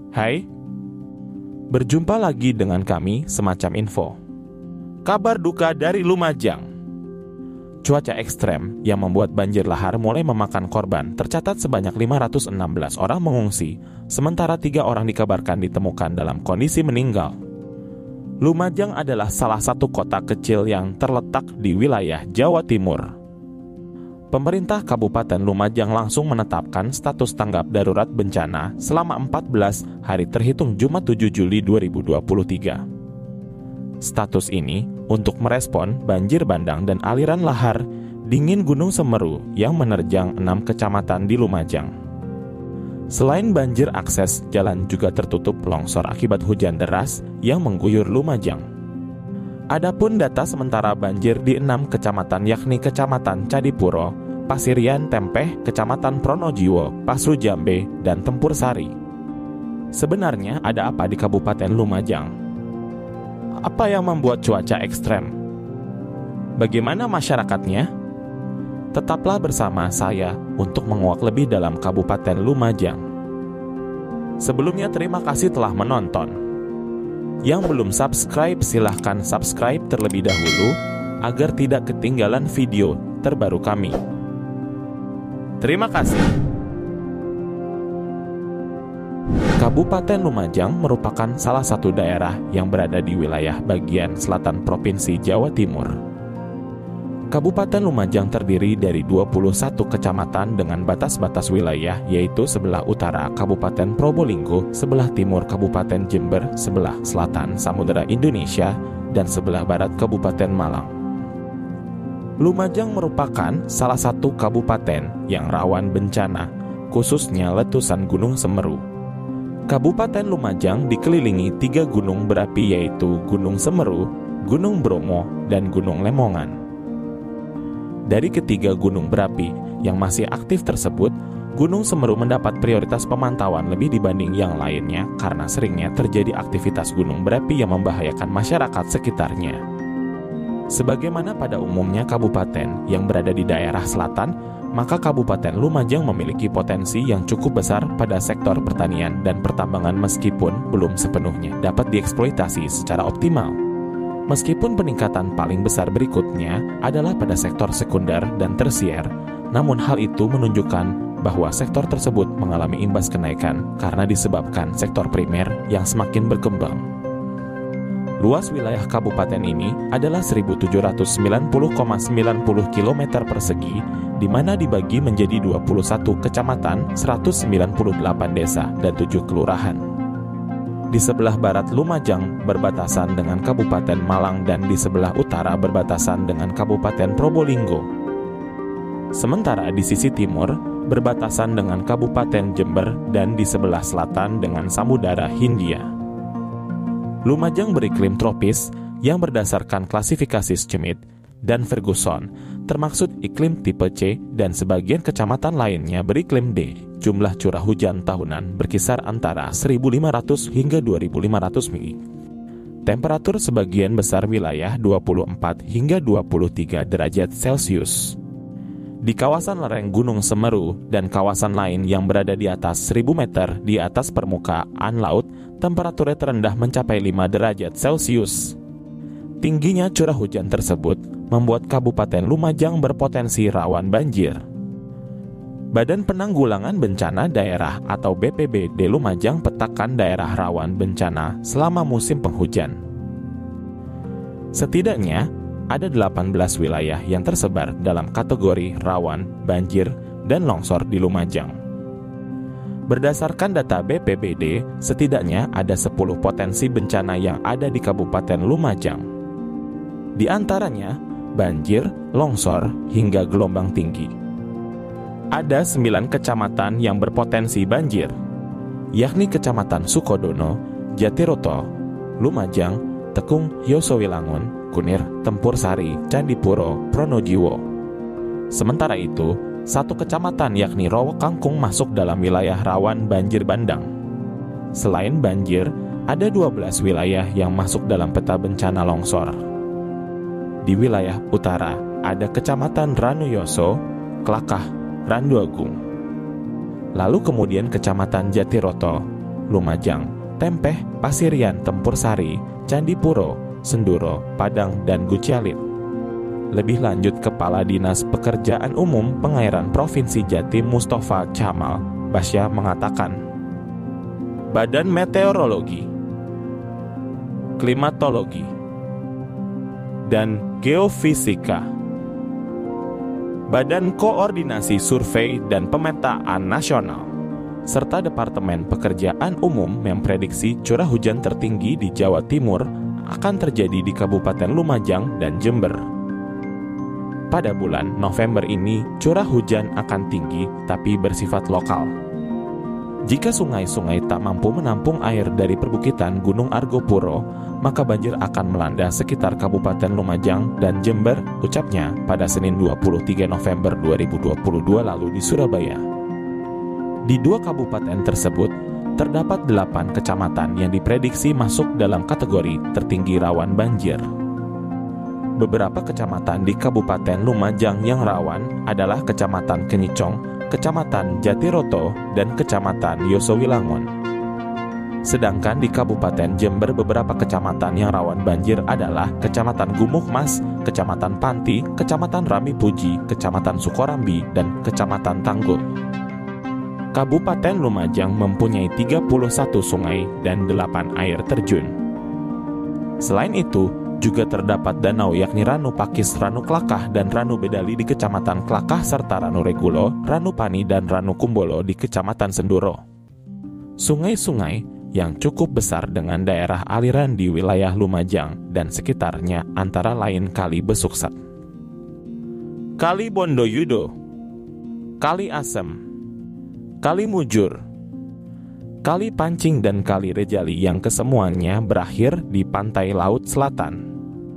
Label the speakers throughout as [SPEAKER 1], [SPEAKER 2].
[SPEAKER 1] Hai, berjumpa lagi dengan kami Semacam Info. Kabar duka dari Lumajang. Cuaca ekstrem yang membuat banjir lahar mulai memakan korban. Tercatat sebanyak 516 orang mengungsi, sementara 3 orang dikabarkan ditemukan dalam kondisi meninggal. Lumajang adalah salah satu kota kecil yang terletak di wilayah Jawa Timur. Pemerintah Kabupaten Lumajang langsung menetapkan status tanggap darurat bencana selama 14 hari terhitung Jumat 7 Juli 2023. Status ini untuk merespon banjir bandang dan aliran lahar dingin Gunung Semeru yang menerjang 6 kecamatan di Lumajang. Selain banjir, akses jalan juga tertutup longsor akibat hujan deras yang mengguyur Lumajang. Adapun data sementara banjir di 6 kecamatan yakni Kecamatan Cadipuro, Pasirian Tempeh, Kecamatan Pronojiwo, Pasru Jambe, dan Tempur Sari. Sebenarnya ada apa di Kabupaten Lumajang? Apa yang membuat cuaca ekstrem? Bagaimana masyarakatnya? Tetaplah bersama saya untuk menguak lebih dalam Kabupaten Lumajang. Sebelumnya terima kasih telah menonton. Yang belum subscribe, silahkan subscribe terlebih dahulu agar tidak ketinggalan video terbaru kami. Terima kasih. Kabupaten Lumajang merupakan salah satu daerah yang berada di wilayah bagian selatan Provinsi Jawa Timur. Kabupaten Lumajang terdiri dari 21 kecamatan dengan batas-batas wilayah, yaitu sebelah utara Kabupaten Probolinggo, sebelah timur Kabupaten Jember, sebelah selatan Samudera Indonesia, dan sebelah barat Kabupaten Malang. Lumajang merupakan salah satu kabupaten yang rawan bencana, khususnya letusan Gunung Semeru. Kabupaten Lumajang dikelilingi 3 gunung berapi, yaitu Gunung Semeru, Gunung Bromo, dan Gunung Lemongan. Dari ketiga gunung berapi yang masih aktif tersebut, Gunung Semeru mendapat prioritas pemantauan lebih dibanding yang lainnya karena seringnya terjadi aktivitas gunung berapi yang membahayakan masyarakat sekitarnya. Sebagaimana pada umumnya kabupaten yang berada di daerah selatan, maka Kabupaten Lumajang memiliki potensi yang cukup besar pada sektor pertanian dan pertambangan meskipun belum sepenuhnya dapat dieksploitasi secara optimal. Meskipun peningkatan paling besar berikutnya adalah pada sektor sekunder dan tersier, namun hal itu menunjukkan bahwa sektor tersebut mengalami imbas kenaikan karena disebabkan sektor primer yang semakin berkembang. Luas wilayah kabupaten ini adalah 1.790,90 km persegi, di mana dibagi menjadi 21 kecamatan, 198 desa, dan 7 kelurahan. Di sebelah barat Lumajang berbatasan dengan Kabupaten Malang dan di sebelah utara berbatasan dengan Kabupaten Probolinggo. Sementara di sisi timur berbatasan dengan Kabupaten Jember dan di sebelah selatan dengan Samudara Hindia. Lumajang beriklim tropis yang berdasarkan klasifikasi Schmidt dan Ferguson, termaksud iklim tipe C, dan sebagian kecamatan lainnya beriklim D. Jumlah curah hujan tahunan berkisar antara 1.500 hingga 2.500 mili. Temperatur sebagian besar wilayah 24 hingga 23 derajat Celcius. Di kawasan lereng Gunung Semeru dan kawasan lain yang berada di atas 1.000 meter di atas permukaan laut, temperaturnya terendah mencapai 5 derajat Celcius. Tingginya curah hujan tersebut membuat Kabupaten Lumajang berpotensi rawan banjir. Badan Penanggulangan Bencana Daerah atau BPBD Lumajang petakan daerah rawan bencana selama musim penghujan. Setidaknya ada 18 wilayah yang tersebar dalam kategori rawan banjir dan longsor di Lumajang. Berdasarkan data BPBD, setidaknya ada 10 potensi bencana yang ada di Kabupaten Lumajang. Di antaranya banjir, longsor, hingga gelombang tinggi. Ada 9 kecamatan yang berpotensi banjir, yakni Kecamatan Sukodono, Jatiroto, Lumajang, Tekung, Yosowilangun, Kunir, Tempur Sari, Candipuro, Pronojiwo. Sementara itu, 1 kecamatan yakni Rowo Kangkung masuk dalam wilayah rawan banjir bandang. Selain banjir, ada 12 wilayah yang masuk dalam peta bencana longsor. Di wilayah utara, ada Kecamatan Ranuyoso, Klakah, Randu Agung. Lalu kemudian Kecamatan Jatiroto, Lumajang, Tempeh, Pasirian, Tempur Sari, Candi Puro, Senduro, Padang, dan Gucialit. Lebih lanjut, Kepala Dinas Pekerjaan Umum Pengairan Provinsi Jatim Mustafa Camal Basya mengatakan, Badan Meteorologi, Klimatologi, dan Geofisika, Badan Koordinasi Survei dan Pemetaan Nasional, serta Departemen Pekerjaan Umum memprediksi curah hujan tertinggi di Jawa Timur akan terjadi di Kabupaten Lumajang dan Jember. Pada bulan November ini, curah hujan akan tinggi tapi bersifat lokal. Jika sungai-sungai tak mampu menampung air dari perbukitan Gunung Argopuro, maka banjir akan melanda sekitar Kabupaten Lumajang dan Jember, ucapnya pada Senin 23 November 2022 lalu di Surabaya. Di dua kabupaten tersebut, terdapat 8 kecamatan yang diprediksi masuk dalam kategori tertinggi rawan banjir. Beberapa kecamatan di Kabupaten Lumajang yang rawan adalah Kecamatan Kenicong, Kecamatan Jatiroto, dan Kecamatan Yosowilangun. Sedangkan di Kabupaten Jember beberapa kecamatan yang rawan banjir adalah Kecamatan Gumuhmas, Kecamatan Panti, Kecamatan Rami Puji, Kecamatan Sukorambi, dan Kecamatan Tanggul. Kabupaten Lumajang mempunyai 31 sungai dan 8 air terjun. Selain itu, juga terdapat danau yakni Ranu Pakis, Ranu Klakah, dan Ranu Bedali di Kecamatan Klakah serta Ranu Regulo, Ranu Pani, dan Ranu Kumbolo di Kecamatan Senduro. Sungai-sungai yang cukup besar dengan daerah aliran di wilayah Lumajang dan sekitarnya antara lain Kali Besuksat, Kali Bondoyudo, Kali Asem, Kali Mujur, Kali Pancing, dan Kali Rejali yang kesemuanya berakhir di pantai laut selatan.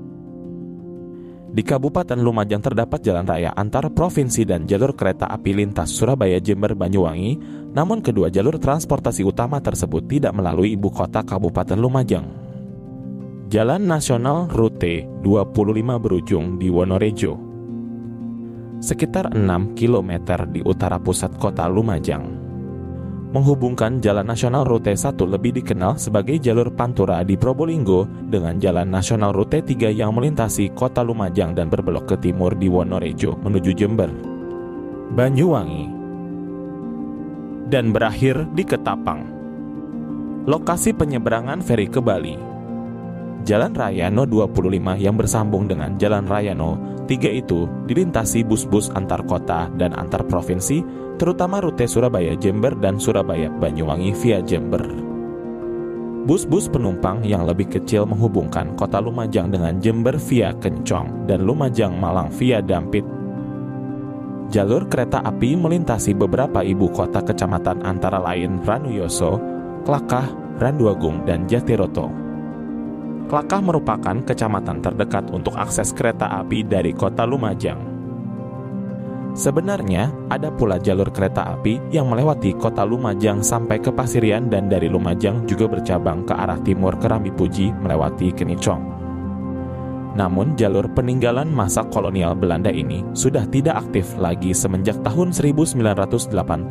[SPEAKER 1] Di Kabupaten Lumajang terdapat jalan raya antar provinsi dan jalur kereta api lintas Surabaya, Jember, Banyuwangi, namun kedua jalur transportasi utama tersebut tidak melalui ibu kota Kabupaten Lumajang. Jalan Nasional Rute 25 berujung di Wonorejo, sekitar 6 km di utara pusat kota Lumajang. Menghubungkan Jalan Nasional Rute 1 lebih dikenal sebagai jalur Pantura di Probolinggo dengan Jalan Nasional Rute 3 yang melintasi kota Lumajang dan berbelok ke timur di Wonorejo menuju Jember, Banyuwangi, dan berakhir di Ketapang. Lokasi penyeberangan feri ke Bali, Jalan Raya No 25 yang bersambung dengan Jalan Raya No 3 itu dilintasi bus-bus antar kota dan antar provinsi, terutama rute Surabaya Jember dan Surabaya Banyuwangi via Jember. Bus-bus penumpang yang lebih kecil menghubungkan kota Lumajang dengan Jember via Kencong dan Lumajang Malang via Dampit. Jalur kereta api melintasi beberapa ibu kota kecamatan antara lain Ranuyoso, Klakah, Randuagung, dan Jatiroto. Klakah merupakan kecamatan terdekat untuk akses kereta api dari kota Lumajang. Sebenarnya, ada pula jalur kereta api yang melewati kota Lumajang sampai ke Pasirian dan dari Lumajang juga bercabang ke arah timur ke Rami Puji melewati Kenicong. Namun, jalur peninggalan masa kolonial Belanda ini sudah tidak aktif lagi semenjak tahun 1988.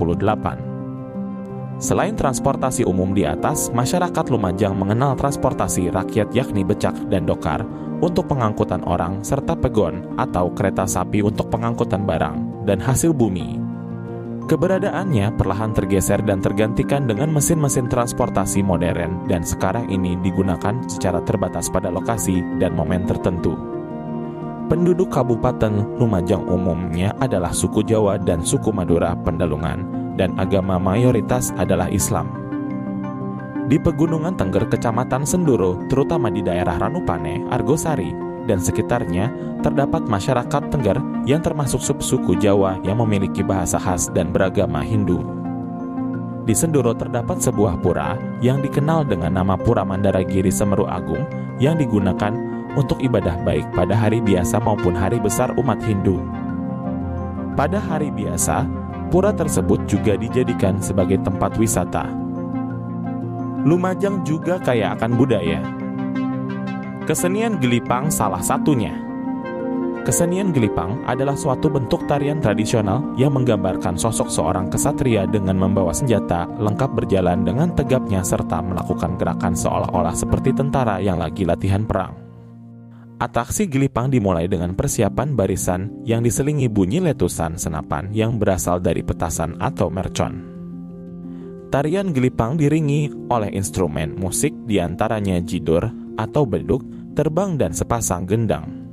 [SPEAKER 1] Selain transportasi umum di atas, masyarakat Lumajang mengenal transportasi rakyat yakni becak dan dokar untuk pengangkutan orang serta pegon atau kereta sapi untuk pengangkutan barang dan hasil bumi. Keberadaannya perlahan tergeser dan tergantikan dengan mesin-mesin transportasi modern dan sekarang ini digunakan secara terbatas pada lokasi dan momen tertentu. Penduduk Kabupaten Lumajang umumnya adalah suku Jawa dan suku Madura Pendalungan dan agama mayoritas adalah Islam. Di Pegunungan Tengger, Kecamatan Senduro, terutama di daerah Ranupane, Argosari, dan sekitarnya, terdapat masyarakat Tengger yang termasuk subsuku Jawa yang memiliki bahasa khas dan beragama Hindu. Di Senduro terdapat sebuah pura yang dikenal dengan nama Pura Mandaragiri Semeru Agung yang digunakan untuk ibadah baik pada hari biasa maupun hari besar umat Hindu. Pada hari biasa, pura tersebut juga dijadikan sebagai tempat wisata. Lumajang juga kaya akan budaya. Kesenian gelipang salah satunya. Kesenian gelipang adalah suatu bentuk tarian tradisional yang menggambarkan sosok seorang kesatria dengan membawa senjata, lengkap berjalan dengan tegapnya serta melakukan gerakan seolah-olah seperti tentara yang lagi latihan perang. Atraksi gelipang dimulai dengan persiapan barisan yang diselingi bunyi letusan senapan yang berasal dari petasan atau mercon. Tarian gelipang diringi oleh instrumen musik diantaranya jidur atau beduk, terbang dan sepasang gendang.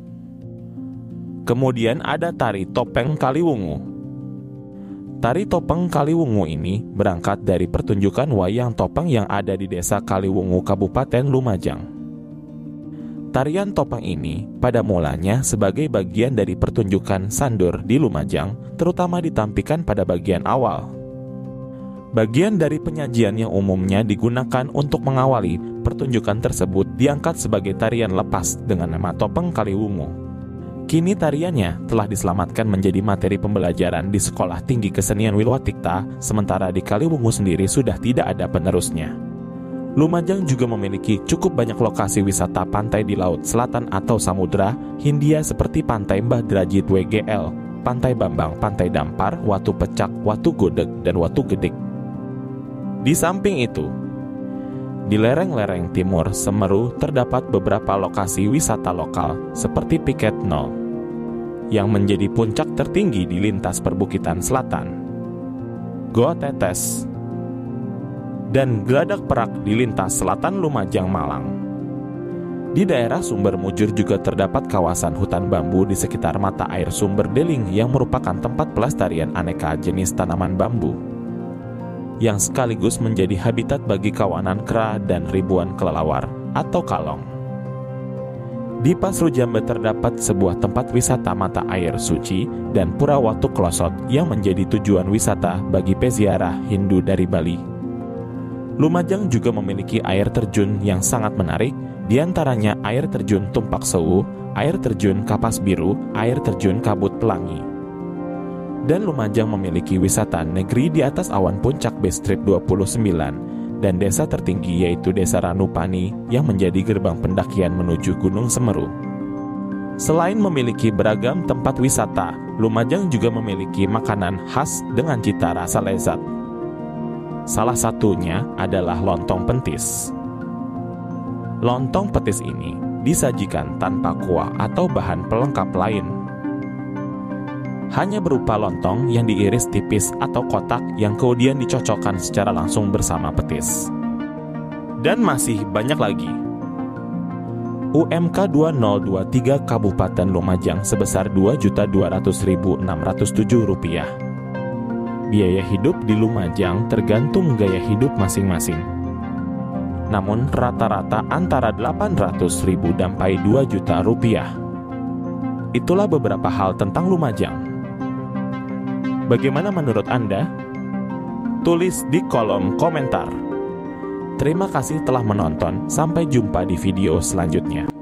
[SPEAKER 1] Kemudian ada tari topeng Kaliwungu. Tari topeng Kaliwungu ini berangkat dari pertunjukan wayang topeng yang ada di Desa Kaliwungu, Kabupaten Lumajang. Tarian topeng ini pada mulanya sebagai bagian dari pertunjukan sandur di Lumajang, terutama ditampilkan pada bagian awal. Bagian dari penyajian yang umumnya digunakan untuk mengawali pertunjukan tersebut diangkat sebagai tarian lepas dengan nama topeng Kaliwungu. Kini tariannya telah diselamatkan menjadi materi pembelajaran di Sekolah Tinggi Kesenian Wilwatikta, sementara di Kaliwungu sendiri sudah tidak ada penerusnya. Lumajang juga memiliki cukup banyak lokasi wisata pantai di Laut Selatan atau Samudra Hindia seperti Pantai Mbah Drajid WGL, Pantai Bambang, Pantai Dampar, Watu Pecak, Watu Godeg, dan Watu Gedik. Di samping itu, di lereng-lereng timur Semeru terdapat beberapa lokasi wisata lokal seperti Piket Nol, yang menjadi puncak tertinggi di lintas perbukitan selatan, Goa Tetes, dan Geladak Perak di lintas selatan Lumajang, Malang. Di daerah Sumber Mujur juga terdapat kawasan hutan bambu di sekitar mata air Sumber Deling yang merupakan tempat pelestarian aneka jenis tanaman bambu, yang sekaligus menjadi habitat bagi kawanan kera dan ribuan kelelawar atau kalong. Di Pasru Jambe terdapat sebuah tempat wisata mata air suci dan Pura Watu Klosot yang menjadi tujuan wisata bagi peziarah Hindu dari Bali. Lumajang juga memiliki air terjun yang sangat menarik, diantaranya air terjun Tumpak Sewu, air terjun Kapas Biru, air terjun Kabut Pelangi. Dan Lumajang memiliki wisata negeri di atas awan puncak Base Trip 29, dan desa tertinggi yaitu Desa Ranupani yang menjadi gerbang pendakian menuju Gunung Semeru. Selain memiliki beragam tempat wisata, Lumajang juga memiliki makanan khas dengan cita rasa lezat. Salah satunya adalah lontong pentis. Lontong petis ini disajikan tanpa kuah atau bahan pelengkap lain. Hanya berupa lontong yang diiris tipis atau kotak yang kemudian dicocokkan secara langsung bersama petis. Dan masih banyak lagi. UMK 2023 Kabupaten Lumajang sebesar Rp2.200.607. Biaya hidup di Lumajang tergantung gaya hidup masing-masing. Namun rata-rata antara Rp800.000 sampai Rp2 juta. Itulah beberapa hal tentang Lumajang. Bagaimana menurut Anda? Tulis di kolom komentar. Terima kasih telah menonton. Sampai jumpa di video selanjutnya.